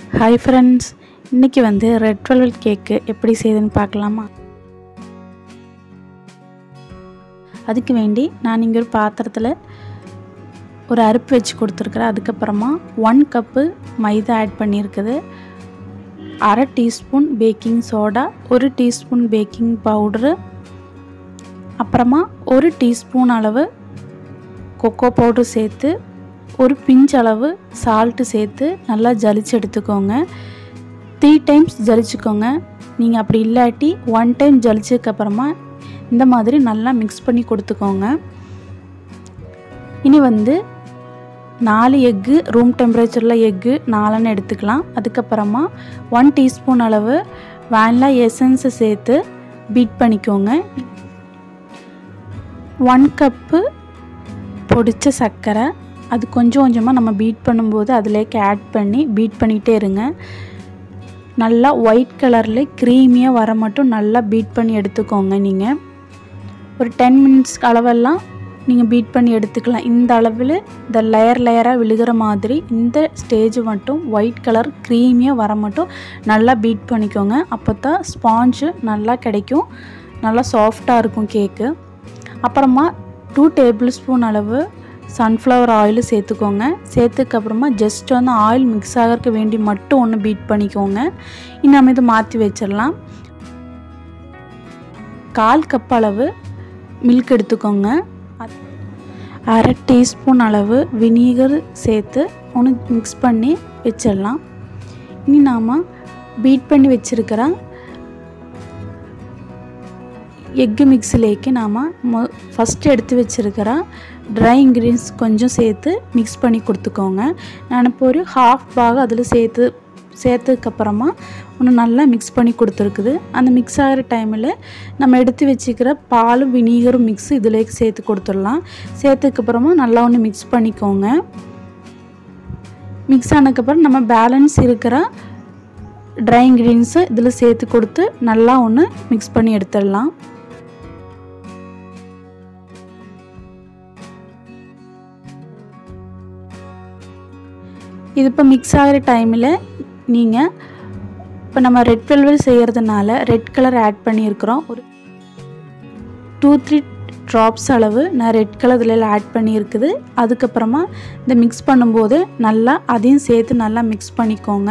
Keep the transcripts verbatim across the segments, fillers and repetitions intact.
Hi friends, இன்னைக்கு வந்து red velvet cake எப்படி செய்யுதுன்னு பார்க்கலாமா? அதுக்கு வேண்டி நான் இங்க ஒரு பாத்திரத்துல ஒரு அரிப்பு வெச்சு கொடுத்திருக்கேன். அதுக்கு அப்புறமா one கப் மைதா ஆட் பண்ணியிருக்குது. அரை டீஸ்பூன் பேக்கிங் சோடா, ஒரு டீஸ்பூன் பேக்கிங் பவுடர், அப்புறமா ஒரு டீஸ்பூன் அளவு கோகோ பவுடர் சேர்த்து ஒரு பிஞ்ச் அளவு சால்ட் சேர்த்து நல்லா ஜலிச்சு எடுத்துக்கோங்க. three டைம்ஸ் ஜலிச்சுக்கோங்க. நீங்க அப்படி இல்லாட்டி one டைம் ஜலிச்சதுக்கு அப்புறமா இந்த மாதிரி நல்லா mix பண்ணி கொடுத்துக்கோங்க. இனி வந்து நாலு எக் ரூம் டெம்பரேச்சர்ல எக் நாலு எடுத்துக்கலாம். அதுக்கு அப்புறமா one டீஸ்பூன் அளவு வானிலா எசன்ஸ் சேர்த்து பீட் பண்ணிக்கோங்க. one கப் பொடிச்ச சர்க்கரை அது கொஞ்சம் கொஞ்சமாக நம்ம பீட் பண்ணும்போது அதிலேக்கு ஆட் பண்ணி பீட் பண்ணிகிட்டே இருங்க. நல்லா ஒயிட் கலரில் க்ரீமியாக வர மட்டும் நல்லா பீட் பண்ணி எடுத்துக்கோங்க. நீங்கள் ஒரு டென் மினிட்ஸ் அளவெல்லாம் நீங்கள் பீட் பண்ணி எடுத்துக்கலாம். இந்த அளவில் இந்த லேயர் லேயராக விழுகிற மாதிரி இந்த ஸ்டேஜ் மட்டும் ஒயிட் கலர் க்ரீமியாக வர மட்டும் நல்லா பீட் பண்ணிக்கோங்க. அப்போ தான் ஸ்பாஞ்சு நல்லா கிடைக்கும், நல்லா சாஃப்டாக இருக்கும் கேக்கு. அப்புறமா டூ டேபிள் ஸ்பூன் அளவு சன்ஃப்ளவர் ஆயில் சேர்த்துக்கோங்க. சேர்த்துக்கப்புறமா ஜஸ்ட் வந்து ஆயில் மிக்ஸ் ஆகிறதுக்கு வேண்டி மட்டும் ஒன்று பீட் பண்ணிக்கோங்க. இனி நம்ம இது மாற்றி வச்சிடலாம். கால் கப் அளவு மில்க் எடுத்துக்கோங்க. அரை டீஸ்பூன் அளவு வினீகர் சேர்த்து ஒன்று மிக்ஸ் பண்ணி வச்சிடலாம். இனி நாம் பீட் பண்ணி வச்சுருக்கிற எக்கு மிக்ஸிலேக்கு நாம் மொ ஃபஸ்ட்டு எடுத்து வச்சுருக்கிற ட்ரை இன்க்ரீடியன்ஸ் கொஞ்சம் சேர்த்து மிக்ஸ் பண்ணி கொடுத்துக்கோங்க. நான் இப்போ ஒரு ஹாஃப் பாக அதில் சேர்த்து சேர்த்ததுக்கப்புறமா ஒன்று நல்லா மிக்ஸ் பண்ணி கொடுத்துருக்குது. அந்த மிக்ஸ் ஆகிற டைமில் நம்ம எடுத்து வச்சுக்கிற பாலும் வினீகரும் மிக்ஸ் இதிலேக்கு சேர்த்து கொடுத்துடலாம். சேர்த்ததுக்கப்புறமா நல்லா ஒன்று மிக்ஸ் பண்ணிக்கோங்க. மிக்ஸ் ஆனதுக்கப்புறம் நம்ம பேலன்ஸ் இருக்கிற ட்ரை இன்க்ரீடியன்ஸை இதில் சேர்த்து கொடுத்து நல்லா ஒன்று மிக்ஸ் பண்ணி எடுத்துடலாம். இது இப்போ மிக்ஸ் ஆகிற டைமில் நீங்கள் இப்போ நம்ம ரெட் வெல்வெட் செய்கிறதுனால ரெட் கலர் ஆட் பண்ணியிருக்கிறோம். ஒரு டூ த்ரீ ட்ராப்ஸ் அளவு நான் ரெட் கலர் இதில் ஆட் பண்ணியிருக்குது. அதுக்கப்புறமா இந்த மிக்ஸ் பண்ணும்போது நல்லா அதையும் சேர்த்து நல்லா மிக்ஸ் பண்ணிக்கோங்க.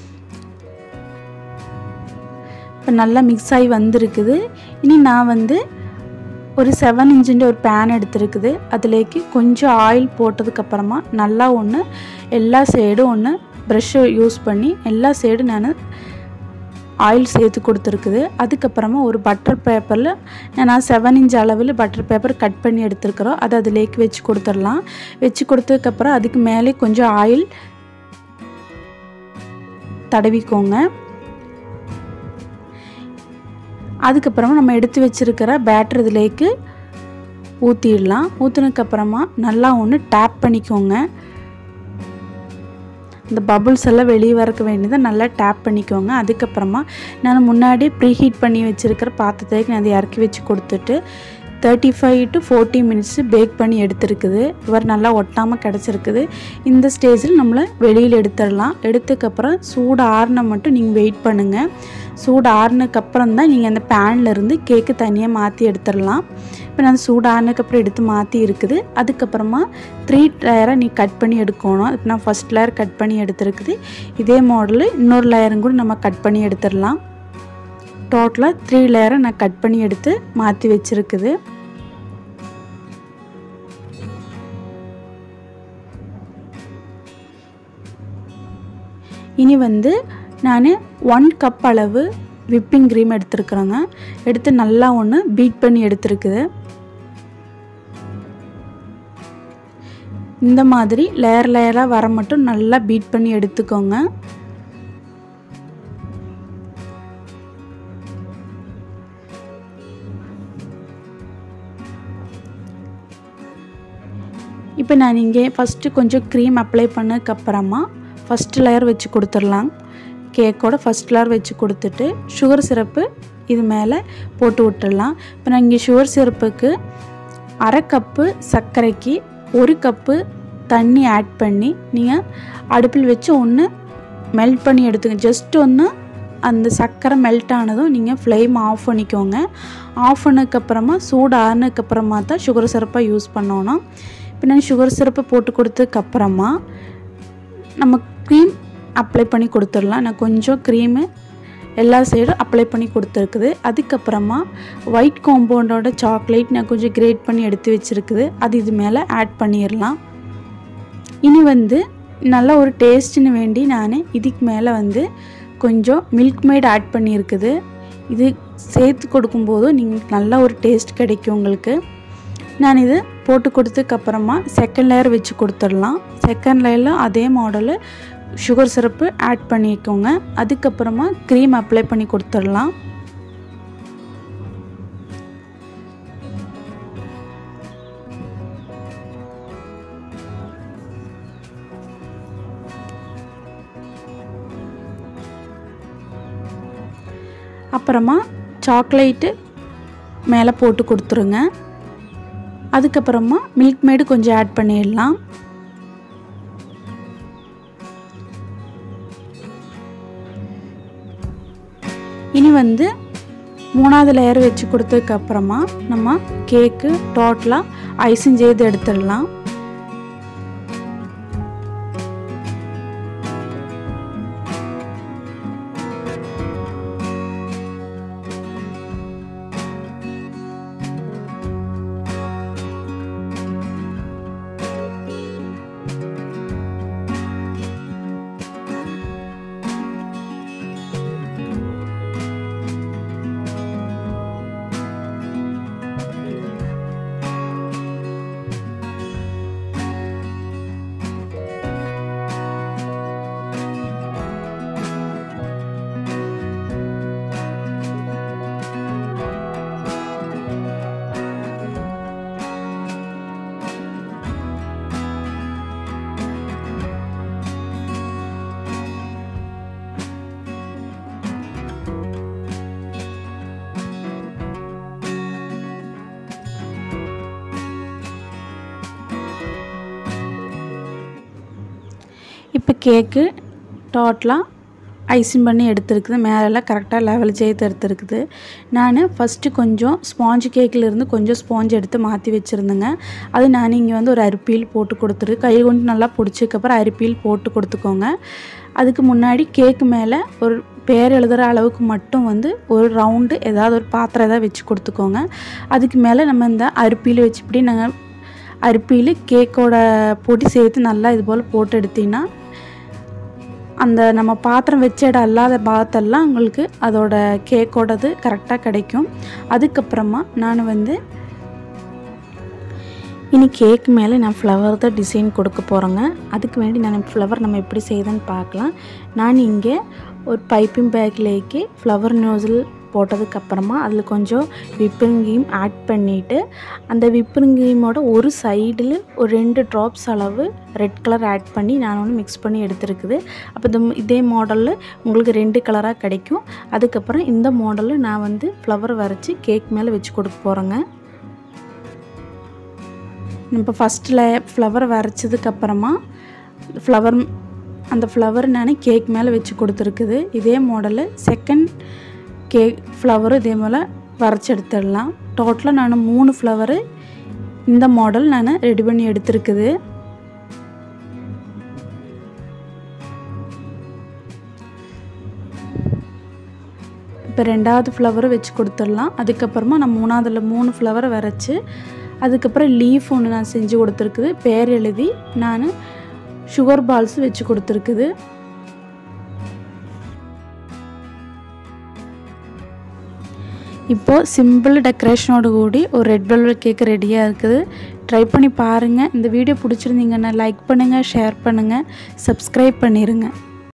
இப்போ நல்லா மிக்ஸ் ஆகி வந்திருக்குது. இனி நான் வந்து ஒரு செவன் இன்ச்சுன்ற ஒரு பேன் எடுத்துருக்குது. அதுலேக்கு கொஞ்சம் ஆயில் போட்டதுக்கப்புறமா நல்லா ஒன்று எல்லா சைடும் ஒன்று ப்ரெஷ்ஷை யூஸ் பண்ணி எல்லா சைடும் நான் ஆயில் சேர்த்து கொடுத்துருக்குது. அதுக்கப்புறமா ஒரு பட்டர் பேப்பரில் நான் செவன் இன்ச் அளவில் பட்டர் பேப்பர் கட் பண்ணி எடுத்துருக்குறோம். அதை அதுலேக்கு வச்சு கொடுத்துடலாம். வச்சு கொடுத்ததுக்கப்புறம் அதுக்கு மேலே கொஞ்சம் ஆயில் தடவிக்கோங்க. அதுக்கப்புறமா நம்ம எடுத்து வச்சுருக்கிற பேட்டர் இதிலேக்கு ஊற்றிடலாம். ஊற்றினதுக்கப்புறமா நல்லா ஒன்று டேப் பண்ணிக்கோங்க. இந்த பபுள்ஸ் எல்லாம் வெளியே வரக்க வேண்டியதை நல்லா டேப் பண்ணிக்கோங்க. அதுக்கப்புறமா நான் முன்னாடி ப்ரீ ஹீட் பண்ணி வச்சுருக்கிற பாத்திரத்துக்கு நான் அதை இறக்கி வச்சு கொடுத்துட்டு thirty five to forty minutes bake பண்ணி எடுத்துருக்குது. இவர் நல்லா ஒட்டாமல் கிடச்சிருக்குது. இந்த ஸ்டேஜில் நம்மளை வெளியில் எடுத்துடலாம். எடுத்ததுக்கப்புறம் சூடு ஆறுன மட்டும் நீங்கள் வெயிட் பண்ணுங்கள். சூடு ஆறுனதுக்கப்புறம் தான் நீங்கள் அந்த பேனில் இருந்து கேக்கு தனியாக மாற்றி எடுத்துடலாம். இப்போ நான் சூடு ஆறுனதுக்கப்புறம் எடுத்து மாற்றி இருக்குது. அதுக்கப்புறமா த்ரீ லேயராக நீ கட் பண்ணி எடுக்கணும். இப்போ நான் ஃபஸ்ட் லேயர் கட் பண்ணி எடுத்துருக்குது. இதே மாடலு இன்னொரு லேயரும் கூட நம்ம கட் பண்ணி எடுத்துடலாம். டோட்டலாக த்ரீ லேயரை நான் கட் பண்ணி எடுத்து மாற்றி வச்சுருக்குது. இனி வந்து நான் ஒன் கப் அளவு விப்பிங் க்ரீம் எடுத்துருக்குறேங்க. எடுத்து நல்லா ஒன்று பீட் பண்ணி எடுத்துருக்குது. இந்த மாதிரி லேயர் லேயராக வர மட்டும் நல்லா பீட் பண்ணி எடுத்துக்கோங்க. இப்போ நான் இங்கே ஃபஸ்ட்டு கொஞ்சம் க்ரீம் அப்ளை பண்ணதுக்கப்புறமா ஃபஸ்ட் லேயர் வச்சு கொடுத்துடலாம். கேக்கோட ஃபஸ்ட் லேயர் வச்சு கொடுத்துட்டு சுகர் சிரப்பு இது மேலே போட்டு விட்டுடலாம். இப்போ நான் இங்கே சுகர் சிரப்புக்கு அரை கப்பு சர்க்கரைக்கு ஒரு கப்பு தண்ணி ஆட் பண்ணி நீங்கள் அடுப்பில் வச்சு ஒன்று மெல்ட் பண்ணி எடுத்துங்க. ஜஸ்ட் ஒன்று அந்த சர்க்கரை மெல்ட் ஆனதும் நீங்கள் ஃப்ளேம் ஆஃப் பண்ணிக்கோங்க. ஆஃப் பண்ணதுக்கப்புறமா சூடு ஆறுனதுக்கப்புறமா தான் சுகர் சிரப்பை யூஸ் பண்ணணும். இப்போ நான் சுகர் சிரப்பை போட்டு கொடுத்ததுக்கப்புறமா நம்ம க்ரீம் அப்ளை பண்ணி கொடுத்துடலாம். நான் கொஞ்சம் க்ரீமு எல்லா சைடும் அப்ளை பண்ணி கொடுத்துருக்குது. அதுக்கப்புறமா ஒயிட் காம்பவுண்டோட சாக்லேட் நான் கொஞ்சம் கிரேட் பண்ணி எடுத்து வச்சுருக்குது, அது இது மேலே ஆட் பண்ணிடலாம். இனி வந்து நல்ல ஒரு டேஸ்ட்டுன்னு வேண்டி நான் இதுக்கு மேலே வந்து கொஞ்சம் மில்க் மேட் ஆட் பண்ணியிருக்குது. இது சேர்த்து கொடுக்கும்போது நீங்கள் நல்ல ஒரு டேஸ்ட் கிடைக்கும் உங்களுக்கு. நான் இது போட்டு கொடுத்ததுக்கப்புறமா செகண்ட் லேயர் வச்சு கொடுத்துடலாம். செகண்ட் லேயரில் அதே மாடலு சுகர் சிரப்பு ஆட் பண்ணிக்கோங்க. அதுக்கப்புறமா க்ரீம் அப்ளை பண்ணி கொடுத்துடலாம். அப்புறமா சாக்லேட்டு மேலே போட்டு கொடுத்துருங்க. அதுக்கப்புறமா மில்க் மேடு கொஞ்சம் ஆட் பண்ணிடலாம். இனி வந்து மூணாவது லேயர் வச்சு கொடுத்ததுக்கப்புறமா நம்ம கேக்கு டோட்டலாக ஐசிங் செய்து எடுத்துடலாம். இப்போ கேக்கு டோட்டலாக ஐசிங் பண்ணி எடுத்துருக்குது. மேலெல்லாம் கரெக்டாக லெவல் செய்து எடுத்துருக்குது. நான் ஃபஸ்ட்டு கொஞ்சம் ஸ்பாஞ்சு கேக்கிலேருந்து கொஞ்சம் ஸ்பாஞ்ச் எடுத்து மாற்றி வச்சுருந்தேங்க. அது நான் இங்கே வந்து ஒரு அரிப்பீல் போட்டு கொடுத்துரு கை கொண்டு நல்லா பிடிச்சதுக்கப்புறம் அரிப்பீல் போட்டு கொடுத்துக்கோங்க. அதுக்கு முன்னாடி கேக்கு மேலே ஒரு பேர் எழுதுகிற அளவுக்கு மட்டும் வந்து ஒரு ரவுண்டு ஏதாவது ஒரு பாத்திரம் ஏதாவது வச்சு கொடுத்துக்கோங்க. அதுக்கு மேலே நம்ம இந்த அரிப்பீல் வச்சு இப்படி நாங்கள் அரிப்பீல் கேக்கோட பொடி சேர்த்து நல்லா இது போல் போட்டு எடுத்திங்கன்னா அந்த நம்ம பாத்திரம் வச்ச இடம் அல்லாத பாகத்தெல்லாம் உங்களுக்கு அதோட கேக்கோடது கரெக்டாக கிடைக்கும். அதுக்கப்புறமா நான் வந்து இனி கேக் மேலே நான் ஃப்ளவர் தான் டிசைன் கொடுக்க போகிறேங்க. அதுக்கு வேண்டி நான் ஃப்ளவர் நம்ம எப்படி செய்யுதுன்னு பார்க்கலாம். நான் இங்கே ஒரு பைப்பிங் பேக்லேக்கு ஃப்ளவர் நோசில் போட்டதுக்கப்புறமா அதில் கொஞ்சம் விப்பிங் க்ரீம் ஆட் பண்ணிவிட்டு அந்த விப்பிங் க்ரீமோட ஒரு சைடில் ஒரு ரெண்டு ட்ராப்ஸ் அளவு ரெட் கலர் ஆட் பண்ணி நான் ஒன்று மிக்ஸ் பண்ணி எடுத்துருக்குது. அப்போ இந்த இதே மாடலில் உங்களுக்கு ரெண்டு கலராக கிடைக்கும். அதுக்கப்புறம் இந்த மாடலில் நான் வந்து ஃப்ளவர் வரைச்சி கேக் மேலே வச்சு கொடுக்க போகிறேங்க. இப்போ ஃபஸ்ட்டில் ஃப்ளவர் வரைச்சதுக்கப்புறமா ஃப்ளவர் அந்த ஃப்ளவர் நான் கேக் மேலே வச்சு கொடுத்துருக்குது. இதே மாடலு செகண்ட் கேக் ஃப்ளவரும் இதே போல் வரைச்சி எடுத்துடலாம். டோட்டலாக நான் மூணு ஃப்ளவரு இந்த மாடல் நான் ரெடி பண்ணி எடுத்துருக்குது. இப்போ ரெண்டாவது ஃப்ளவரும் வச்சு கொடுத்துடலாம். அதுக்கப்புறமா நான் மூணாவதில் மூணு ஃப்ளவரை வரைச்சி அதுக்கப்புறம் லீஃப் ஒன்று நான் செஞ்சு கொடுத்துருக்குது. பேர் எழுதி நான் சுகர் பால்ஸ் வச்சு கொடுத்துருக்குது. இப்போது சிம்பிள் டெக்கரேஷனோடு கூடி ஒரு ரெட் வெல்வெட் கேக் ரெடியாக இருக்குது. ட்ரை பண்ணி பாருங்கள். இந்த வீடியோ பிடிச்சிருந்தீங்கன்னா லைக் பண்ணுங்கள், ஷேர் பண்ணுங்கள், சப்ஸ்கிரைப் பண்ணிடுங்க.